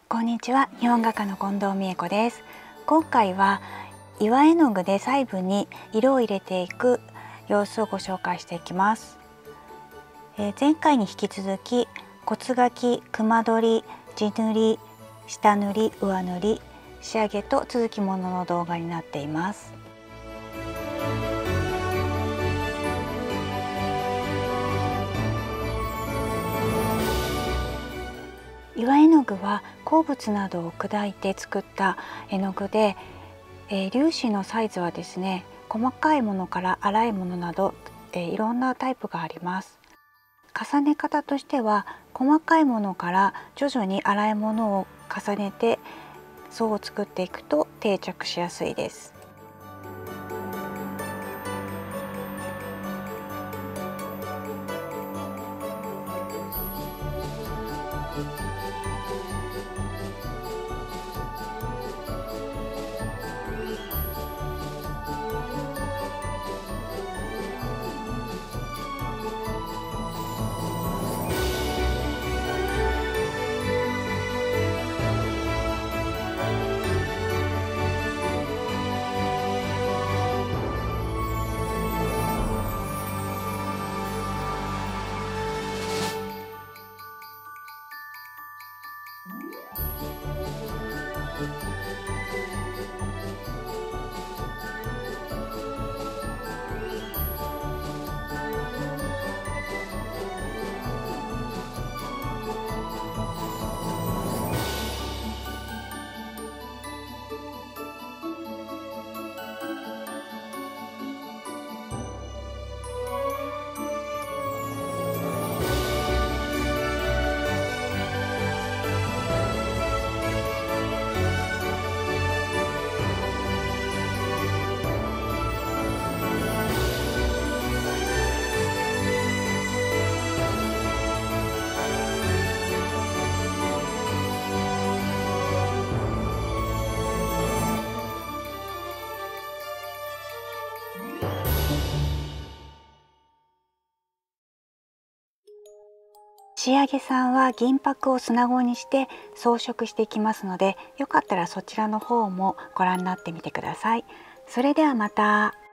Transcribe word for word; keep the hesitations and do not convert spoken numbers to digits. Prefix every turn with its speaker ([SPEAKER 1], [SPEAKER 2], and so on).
[SPEAKER 1] こんにちは、日本画家の近藤美恵子です。今回は岩絵の具で細部に色を入れていく様子をご紹介していきます。えー、前回に引き続き骨描き、熊取り、地塗り、下塗り、上塗り、仕上げと続きものの動画になっています。岩絵の具は鉱物などを砕いて作った絵の具で、えー、粒子のサイズはですね、細かいものから粗いものなど、えー、いろんなタイプがあります。重ね方としては、細かいものから徐々に粗いものを重ねて層を作っていくと定着しやすいです。仕上げさんは銀箔を砂子にして装飾していきますので、よかったらそちらの方もご覧になってみてください。それではまた。